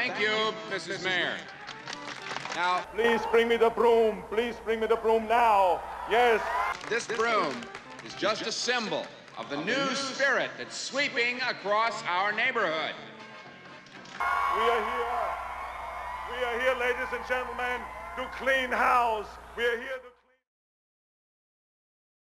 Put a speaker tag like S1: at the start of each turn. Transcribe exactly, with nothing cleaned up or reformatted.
S1: Thank you, Missus Mayor. Now,
S2: please bring me the broom. Please bring me the broom now. Yes.
S1: This broom is just a symbol of the new spirit that's sweeping across our neighborhood.
S2: We are here. We are here, ladies and gentlemen, to clean house. We are here.